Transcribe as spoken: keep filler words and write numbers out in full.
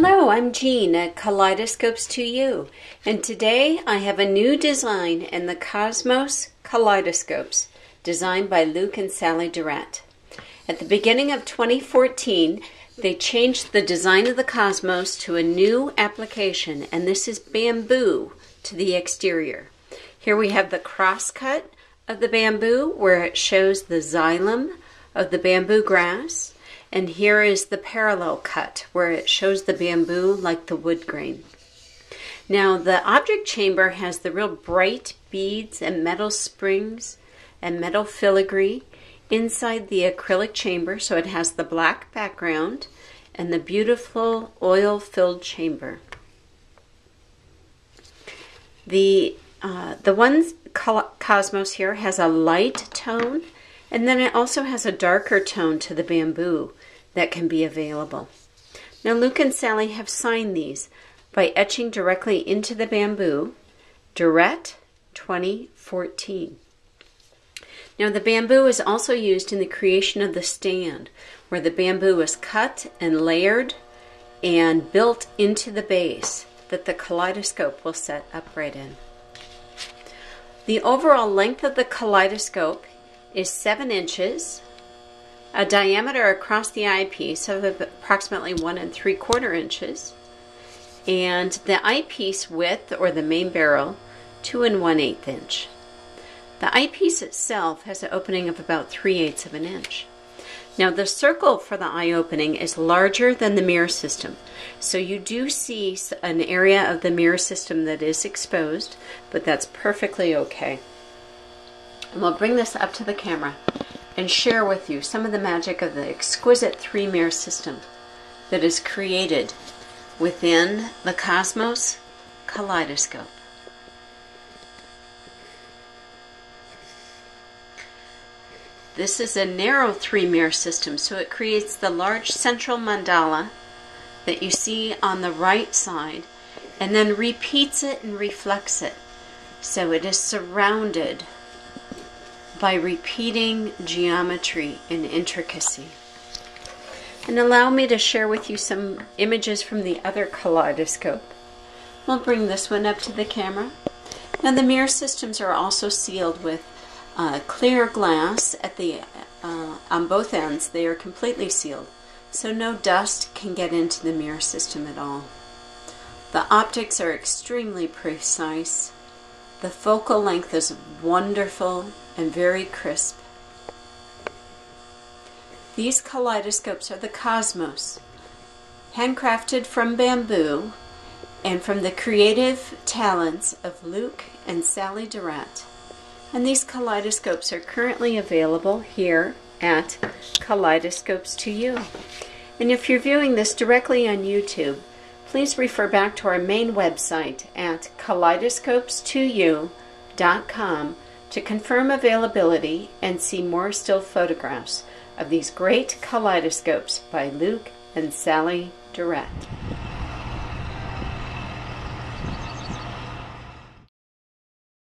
Hello, I'm Jean at Kaleidoscopes to You, and today I have a new design in the Cosmos Kaleidoscopes, designed by Luke and Sallie Durette. At the beginning of twenty fourteen, they changed the design of the Cosmos to a new application, and this is bamboo to the exterior. Here we have the crosscut of the bamboo where it shows the xylem of the bamboo grass. And here is the parallel cut where it shows the bamboo like the wood grain. Now the object chamber has the real bright beads and metal springs and metal filigree inside the acrylic chamber, so it has the black background and the beautiful oil-filled chamber. The, uh, the one Cosmos here has a light tone, and then it also has a darker tone to the bamboo that can be available. Now Luke and Sallie have signed these by etching directly into the bamboo, Durette twenty fourteen. Now the bamboo is also used in the creation of the stand, where the bamboo is cut and layered and built into the base that the kaleidoscope will set upright in. The overall length of the kaleidoscope is seven inches, a diameter across the eyepiece of approximately one and three quarter inches, and the eyepiece width, or the main barrel, two and one eighth inch. The eyepiece itself has an opening of about three eighths of an inch. Now the circle for the eye opening is larger than the mirror system, so you do see an area of the mirror system that is exposed, but that's perfectly okay. And we'll bring this up to the camera and share with you some of the magic of the exquisite three mirror system that is created within the Cosmos Kaleidoscope. This is a narrow three mirror system, so it creates the large central mandala that you see on the right side, and then repeats it and reflects it. So it is surrounded by repeating geometry and intricacy. And allow me to share with you some images from the other kaleidoscope. We'll bring this one up to the camera. Now the mirror systems are also sealed with uh, clear glass at the uh, on both ends. They are completely sealed, so no dust can get into the mirror system at all. The optics are extremely precise. The focal length is wonderful and very crisp. These kaleidoscopes are the Cosmos, handcrafted from bamboo and from the creative talents of Luke and Sallie Durette. And these kaleidoscopes are currently available here at Kaleidoscopes to You. And if you're viewing this directly on YouTube, please refer back to our main website at kaleidoscopes to you dot com to confirm availability and see more still photographs of these great kaleidoscopes by Luke and Sallie Durette.